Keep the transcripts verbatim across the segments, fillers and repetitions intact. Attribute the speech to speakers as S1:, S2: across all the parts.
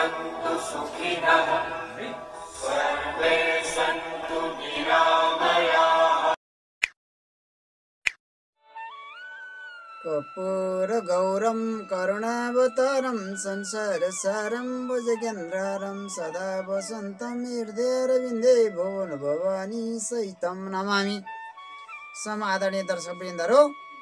S1: सन्तु सुखिनः सर्वे सन्तु निरामयाः।
S2: कर्पूरगौरं करुणावतारं संसारसारं भुजगेन्द्रहारं सदा वसन्तं हृदयारविन्दे भुवन भवानी सहितं नमामि। सम आदरणीय दर्शकवृन्दहरू,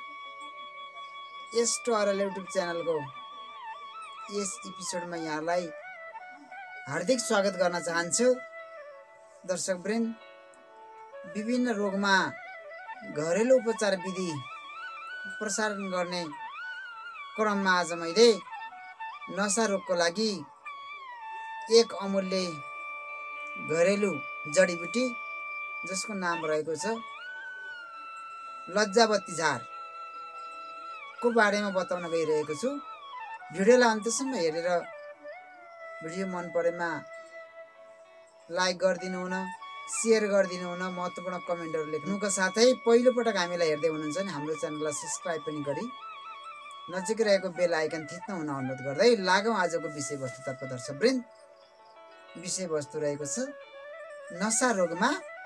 S2: यस टुआरएल युट्युब च्यानलको यस एपिसोडमा यहाँलाई हार्दिक स्वागत गर्न चाहन्छु। दर्शकवृन्द, विभिन्न रोगमा घरेलु उपचार विधि प्रसारण गर्ने क्रममा आज मैले नसा रोगको लागि एक अमूल्य घरेलु जडीबुटी जसको नाम रहेको छ लज्जावती झार को बारेमा बताउन गइरहेको छु। भिडियोलाई अन्त्यसम्म हेरेर भिडियो मन परेमा लाइक गरिदिनु हुन, सेयर गरिदिनु हुन, महत्त्वपूर्ण कमेन्टहरू लेख्नुका साथै पहिलो पटक हामीलाई हेर्दै हुनुहुन्छ भने हाम्रो च्यानललाई सब्स्क्राइब पनि गरी नजिकै रहेको बेल आइकन थिच्न हुन अनुरोध गर्दै लागौँ आजको विषयवस्तुतर्फ। दर्शकवृन्द, विषयवस्तु रहेको छ नसा रोगमा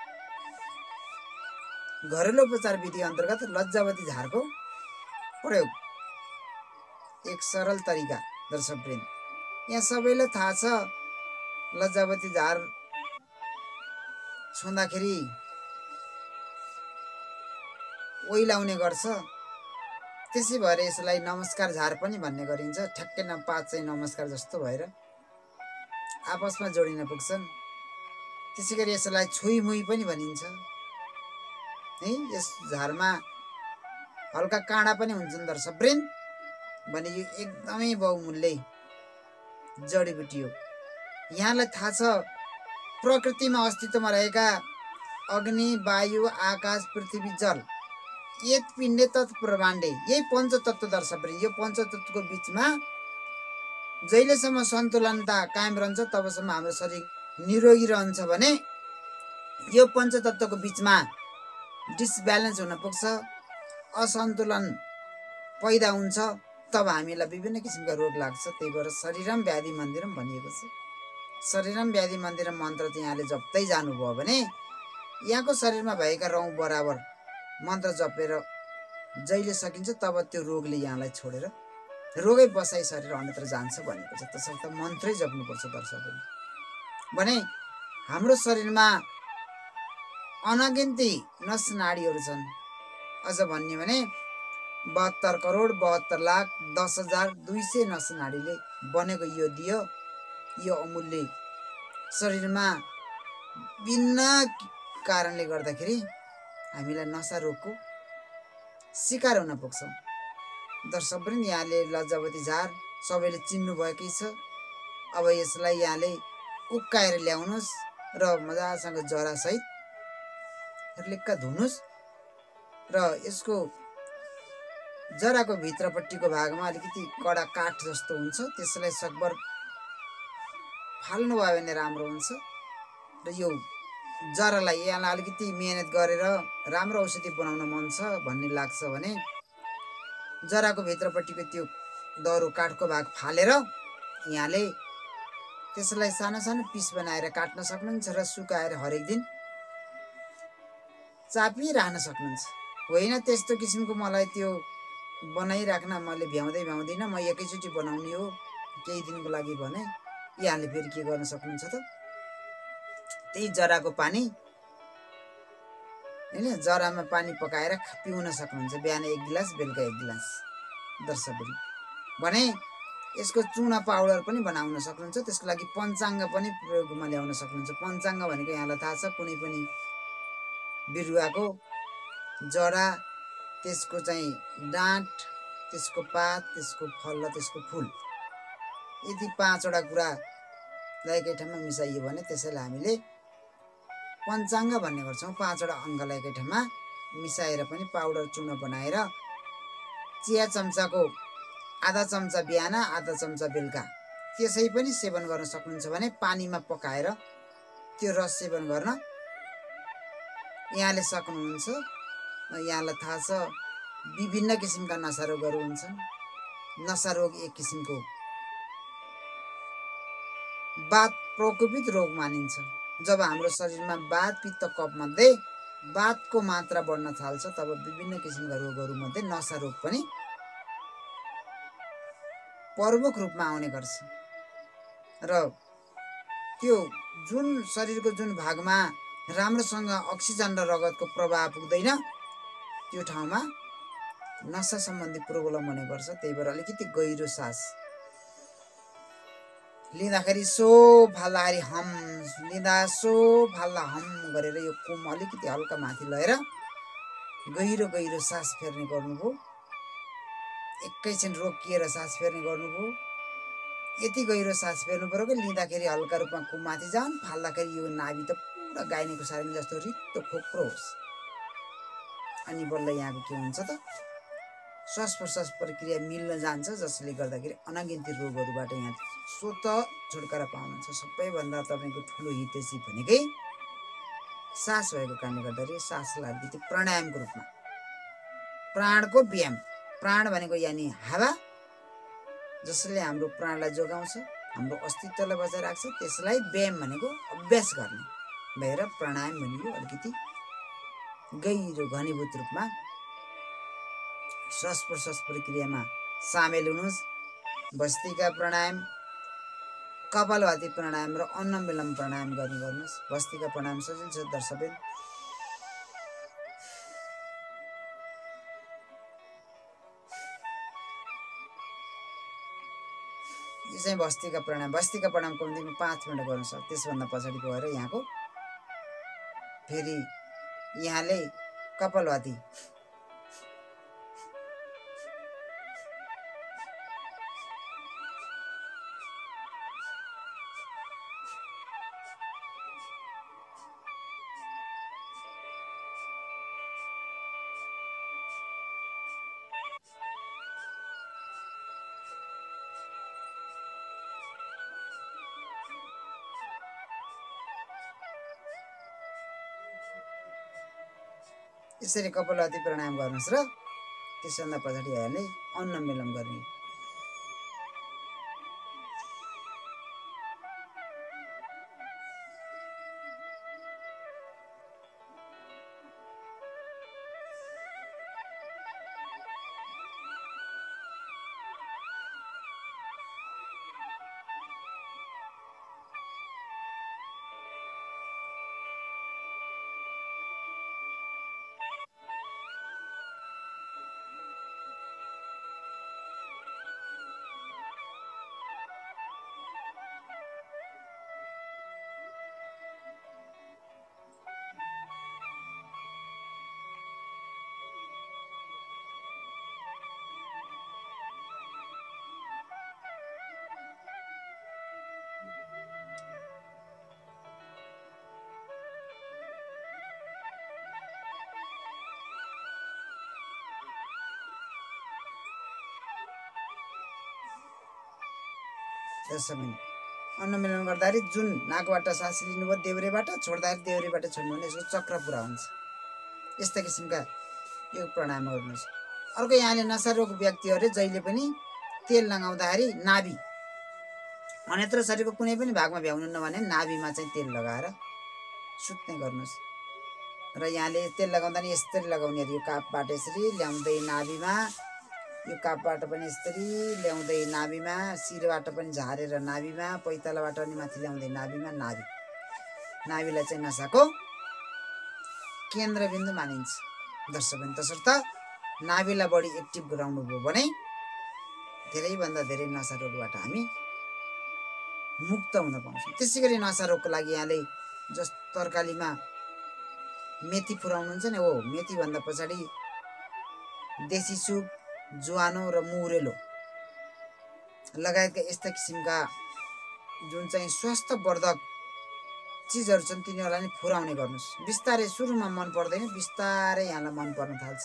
S2: घरेलु उपचार विधि अन्तर्गत लज्जावती झारको प्रयोग। एक सरल तरिका। दर्शकवृन्द, यहाँ सबैलाई थाहा छ लज्जावती झार छुँदाखेरि ओइलाउने गर्छ, त्यसै भएर यसलाई नमस्कार झार पनि भन्ने गरिन्छ। ठ्याक्कै न पाँच चाहिँ नमस्कार जस्तो भएर आपसमा जोडिन पुग्छन्। त्यसै गरी यसलाई छुइमुई पनि भनिन्छ है। यस झारमा हल्का काँडा पनि हुन्छन् दर्शकवृन्द। भने यो एकदमै बहुमूल्य जडीबुटी हो। यहाँलाई थाहा छ प्रकृतिमा अस्तित्वमा रहेका अग्नि, वायु, आकाश, पृथ्वी, जल, एक पिण्डे तत्ब्रह्माण्डे, यही पञ्चतत्व। दर्शकवृन्द, यो पञ्चतत्वको बिचमा जहिलेसम्म सन्तुलनता कायम रहन्छ तबसम्म हाम्रो शरीर निरोगी रहन्छ। भने यो पञ्चतत्वको बिचमा डिसब्यालेन्स हुन पुग्छ, असन्तुलन पैदा हुन्छ, तब हामीलाई विभिन्न किसिमका रोग लाग्छ। त्यही भएर शरीरम व्याधि मन्दिरम भनिएको छ। शरीरम व्याधि मन्दिरम मन्त्र चाहिँ यहाँले जप्दै जानुभयो भने यहाँको शरीरमा भएका रौँ बराबर मन्त्र जपेर जहिले सकिन्छ तब त्यो रोगले यहाँलाई छोडेर रोगै बसाइ शरीर अन्यत्र जान्छ भनेको छ। त्यसर्थ मन्त्रै जप्नुपर्छ दर्शकहरू। भने हाम्रो शरीरमा अनगिन्ती नस नाडीहरू छन्। अझ भन्ने भने बहत्तर करोड बहत्तर लाख दस हजार दुई सय नस नाडीले बनेको यो दियो यो अमूल्य शरीरमा विभिन्न कारणले गर्दाखेरि हामीलाई नसा रोगको शिकार हुन पुग्छौँ। दर्शकवृन्द, यहाँले लज्जावती झार सबैले चिन्नुभएकै छ। अब यसलाई यहाँले उक्काएर ल्याउनुहोस् र मजासँग जरासहित लिक्क धुनुहोस् र यसको जराको भित्रपट्टिको भागमा अलिकति कडा काठ जस्तो हुन्छ, त्यसलाई सकभर फाल्नुभयो भने राम्रो हुन्छ। र यो जरालाई यहाँलाई अलिकति मेहनत गरेर राम्रो औषधि बनाउन मन छ भन्ने लाग्छ भने जराको भित्रपट्टिको त्यो दह्रो काठको भाग फालेर यहाँले त्यसलाई सानो सानो पिस बनाएर काट्न सक्नुहुन्छ र सुकाएर हरेक दिन चापिराख्न सक्नुहुन्छ। होइन त्यस्तो किसिमको मलाई त्यो बनाइराख्न मैले भ्याउँदै भ्याउँदिनँ, म एकैचोटि बनाउने हो केही दिनको लागि भने यहाँले फेरि के गर्न सक्नुहुन्छ त त्यही जराको पानी होइन जरामा पानी पकाएर पिउन सक्नुहुन्छ। बिहान एक गिलास बेलुका एक गिलास। दर्शकवृन्द, भने यसको चूर्ण पाउडर पनि बनाउन सक्नुहुन्छ। त्यसको लागि पञ्चाङ्ग पनि प्रयोगमा ल्याउन सक्नुहुन्छ। पञ्चाङ्ग भनेको यहाँलाई थाहा छ कुनै पनि बिरुवाको जरा, त्यसको चाहिँ डाँठ, त्यसको पात, त्यसको फल र त्यसको फुल, यति पाँचवटा कुरालाई एकै ठाउँमा मिसाइयो भने त्यसैलाई हामीले पञ्चाङ्ग भन्ने गर्छौँ। पाँचवटा अङ्गलाई एकै ठाउँमा मिसाएर पनि पाउडर चूर्ण बनाएर चिया चम्चाको आधा चम्चा बिहान आधा चम्चा बेलुका त्यसै पनि सेवन गर्न सक्नुहुन्छ। भने पानीमा पकाएर त्यो रस सेवन गर्न यहाँले सक्नुहुन्छ। यहाँलाई थाहा छ विभिन्न किसिमका नसा रोगहरू हुन्छन्। नसा रोग एक किसिमको वात प्रकोपित रोग मानिन्छ। जब हाम्रो शरीरमा वात पित्त कफ मध्ये वातको मात्रा बढ्न थाल्छ तब विभिन्न किसिमका रोगहरू मध्ये नसा रोग पनि प्रमुख रूपमा आउने गर्छ। र त्यो जुन शरीरको जुन भागमा राम्रोसँग अक्सिजन र रगतको प्रवाह पुग्दैन त्यो ठाउँमा नसा सम्बन्धी प्रोब्लम हुने गर्छ। त्यही भएर अलिकति गहिरो सास लिँदाखेरि सो फाल्दाखेरि हम लिँदा सो फाल्दा हम गरेर यो कुम अलिकति हल्का माथि लगेर गहिरो गहिरो सास फेर्ने गर्नुभयो। एकैछिन रोकिएर सास फेर्ने गर्नुभयो। यति गहिरो सास फेर्नु पर्यो कि लिँदाखेरि हल्का रूपमा कुम माथि जाऊन्, फाल्दाखेरि यो नाभि त पुरा गाइनेको सारिङ जस्तो रित्तो खोक्रो होस्। अनि बल्ल यहाँको के हुन्छ त श्वास प्रश्वास प्रक्रिया मिल्न जान्छ, जसले गर्दाखेरि अनगिन्ती रोगहरूबाट यहाँ स्वत छुटकारा पाउनुहुन्छ। सबैभन्दा तपाईँको ठुलो हितैषी भनेकै सास भएको कारणले गर्दाखेरि सासलाई अलिकति प्राणायामको रूपमा प्राणको व्यायाम, प्राण भनेको यानि हावा जसले हाम्रो प्राणलाई जोगाउँछ, हाम्रो अस्तित्वलाई बचाइ राख्छ, त्यसलाई व्यायाम भनेको अभ्यास गर्ने भएर प्राणायाम भनियो। अलिकति गहिरो घनीभूत रूपमा श्वास प्रश्वास प्रक्रियामा सामेल हुनुहोस्। भस्त्रिका प्राणायाम, कपालभाती प्राणायाम र अनुलोम विलोम प्राणायाम गर्ने गर्नुहोस्। भस्त्रिका प्राणायाम सजिलो छ दर्शकबिन। यो चाहिँ भस्त्रिका प्राणायाम। भस्त्रिका प्राणायाम कम्तीमा पाँच मिनट गर्न सक्छ। त्यसभन्दा पछाडि गएर यहाँको फेरि यहाँले कपालभाती यसरी कपालभाती प्राणायाम गर्नुहोस् र त्यसभन्दा पछाडि यहाँले अनुलोम विलोम गर्ने। दस मिनट अनुलोम विलोम गर्दाखेरि जुन नाकबाट सास लिनुभयो देब्रेबाट, छोड्दाखेरि देब्रेबाट छोड्नु भने यसको चक्र पुरा हुन्छ। यस्ता किसिमका यो प्राणायाम गर्नुहोस्। अर्को यहाँले नसा रोग व्यक्तिहरूले जहिले पनि तेल लगाउँदाखेरि नाभि अन्यत्र शरीरको कुनै पनि भागमा भ्याउनु नभने नाभिमा चाहिँ तेल लगाएर सुत्ने गर्नुहोस्। र यहाँले तेल लगाउँदा नि यसरी लगाउने, यो कापबाट यसरी ल्याउँदै नाभिमा, यो कापबाट पनि यसरी ल्याउँदै नाभिमा, शिरबाट पनि झारेर नाभिमा, पैतालाबाट पनि माथि ल्याउँदै नाभिमा। नाभि नाभिलाई चाहिँ नसाको केन्द्रबिन्दु मानिन्छ दर्शकबिन। तसर्थ नाभिलाई बढी एक्टिभ गराउनु भयो भने धेरैभन्दा धेरै नसा रोगबाट हामी मुक्त हुन पाउँछौँ। त्यसै गरी नसा रोगको लागि यहाँले जस तरकारीमा मेथी फुराउनुहुन्छ नि, हो मेथीभन्दा पछाडि देशी सुप, ज्वानो र मुरेलो लगायतका यस्ता किसिमका जुन चाहिँ स्वास्थ्यवर्धक चिजहरू छन् तिनीहरूलाई नि फुराउने गर्नुहोस्। बिस्तारै सुरुमा मन पर्दैन, बिस्तारै यहाँलाई मन पर्न थाल्छ।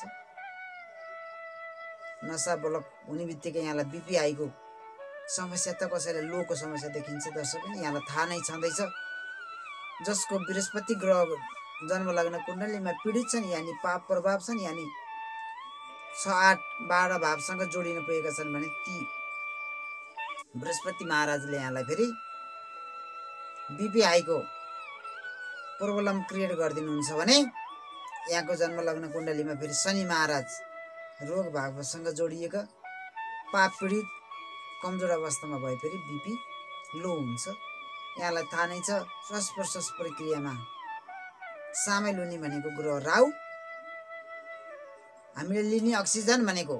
S2: नसा ब्लक हुने बित्तिकै यहाँलाई बिपी हाईको समस्या त कसैलाई लोको समस्या देखिन्छ दर्शक, पनि यहाँलाई थाहा नै छँदैछ। जसको बृहस्पति ग्रह जन्म लग्न कुण्डलीमा पीडित छन्, यानि पाप प्रभाव छन्, यानि छ आठ बाह्र भावसँग जोडिन पुगेका छन् भने ती बृहस्पति महाराजले यहाँलाई फेरि बिपी हाईको प्रोब्लम क्रिएट गरिदिनुहुन्छ भने यहाँको जन्म लग्न कुण्डलीमा फेरि शनि महाराज रोग भावसँग जोडिएका पाप पीडित कमजोर अवस्थामा भए फेरि बिपी लो हुन्छ। यहाँलाई थाहा नै छ श्वास प्रश्वास प्रक्रियामा सामेल हुने भनेको ग्रह राहु, हामीले लिने अक्सिजन भनेको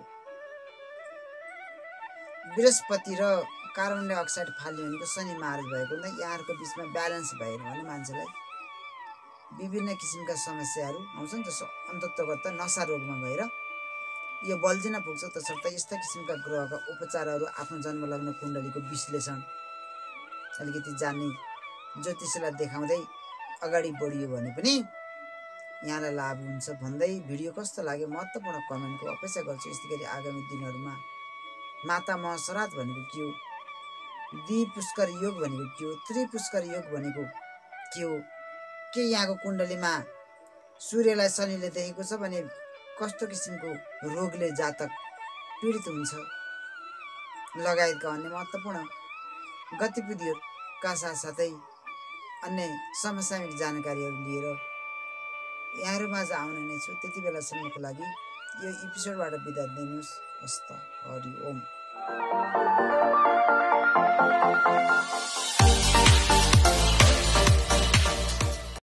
S2: बृहस्पति र कार्बन डाइअक्साइड फाल्ने भनेको शनि महाराज भएको हुँदा यहाँहरूको बिचमा ब्यालेन्स भएन भने मान्छेलाई विभिन्न किसिमका समस्याहरू आउँछन्, जस्तो अन्तत्वगत नशा रोगमा गएर यो बल्झिन पुग्छ। तसर्थ यस्ता किसिमका ग्रहका उपचारहरू आफ्नो जन्म लग्न कुण्डलीको विश्लेषण अलिकति जान्ने ज्योतिषलाई देखाउँदै अगाडि बढियो भने पनि यहाँलाई लाभ हुन्छ भन्दै भिडियो कस्तो लाग्यो महत्त्वपूर्ण कमेन्टको अपेक्षा गर्छु। यस्तै गरी आगामी दिनहरूमा माता महाश्राद्ध भनेको के हो, द्वि पुष्कर योग भनेको के हो, त्रिपुष्कर योग भनेको के हो, के यहाँको कुण्डलीमा सूर्यलाई शनिले देखेको छ भने कस्तो किसिमको रोगले जातक पीडित हुन्छ लगायतका अन्य महत्त्वपूर्ण गतिविधिहरूका साथसाथै अन्य समसामयिक जानकारीहरू लिएर यहाँहरूमाझ आउने नै छु। त्यति बेलासम्मको लागि यो एपिसोडबाट बिदा दिनुहोस्। हस्त हरि ओम।